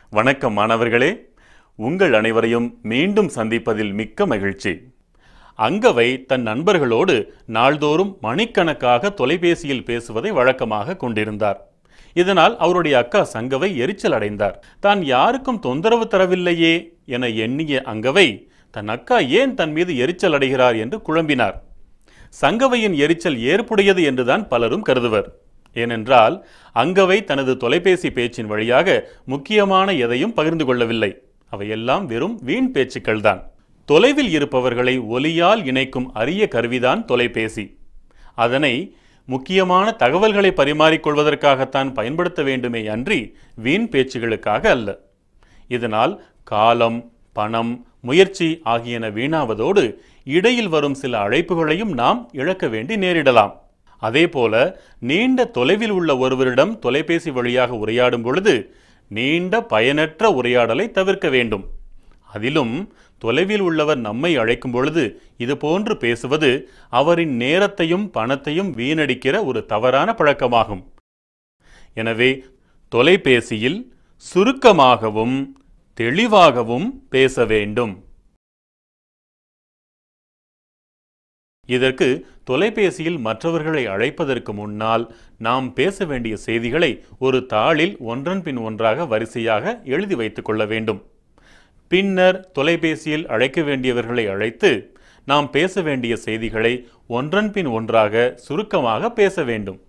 வணக்கம் மாணவர்களே, உங்கள் அனைவரையும் மீண்டும் சந்திப்பதில் மிக்க மகிழ்ச்சி. அங்கவை தன் நண்பர்களோடு நாள்தோறும் மணிக்கணக்காக தொலைபேசியில் பேசுவதை வழக்கமாக கொண்டிருந்தார். இதனால் அவருடைய அக்கா சங்கவை எரிச்சல் அடைந்தார். தான் யாருக்கும் தொந்தரவு தரவில்லையே என எண்ணிய அங்கவை தன் அக்கா ஏன் தன் மீது எரிச்சல் அடைகிறார் என்று குழம்பினார். சங்கவையின் எரிச்சல் ஏற்புடையது என்றுதான் பலரும் கருதுவர். ஏனென்றால் அங்கவை தனது தொலைபேசி பேச்சின் வழியாக முக்கியமான எதையும் பகிர்ந்து கொள்ளவில்லை. அவையெல்லாம் வெறும் வீண் பேச்சுக்கள் தான். தொலைவில் இருப்பவர்களை ஒலியால் இணைக்கும் அரிய கருவிதான் தொலைபேசி. அதனை முக்கியமான தகவல்களை பரிமாறிக்கொள்வதற்காகத்தான் பயன்படுத்த வேண்டுமே அன்றி வீண் பேச்சுகளுக்காக அல்ல. இதனால் காலம், பணம், முயற்சி ஆகியன வீணாவதோடு இடையில் வரும் சில அழைப்புகளையும் நாம் இழக்க வேண்டி நேரிடலாம். அதேபோல நீண்ட தொலைவில் உள்ள ஒருவரிடம் தொலைபேசி வழியாக உரையாடும் பொழுது நீண்ட பயனற்ற உரையாடலை தவிர்க்க வேண்டும். அதிலும் தொலைவில் உள்ளவர் நம்மை அழைக்கும் பொழுது இதுபோன்று பேசுவது அவரின் நேரத்தையும் பணத்தையும் வீணடிக்கிற ஒரு தவறான பழக்கமாகும். எனவே தொலைபேசியில் சுருக்கமாகவும் தெளிவாகவும் பேச வேண்டும். இதற்கு தொலைபேசியில் மற்றவர்களை அழைப்பதற்கு முன்னால் நாம் பேச வேண்டிய செய்திகளை ஒரு தாளில் ஒன்றன் பின் ஒன்றாக வரிசையாக எழுதி வைத்துக் கொள்ள வேண்டும். பின்னர் தொலைபேசியில் அழைக்க வேண்டியவர்களை அழைத்து நாம் பேச வேண்டிய செய்திகளை ஒன்றன் பின் ஒன்றாக சுருக்கமாக பேச வேண்டும்.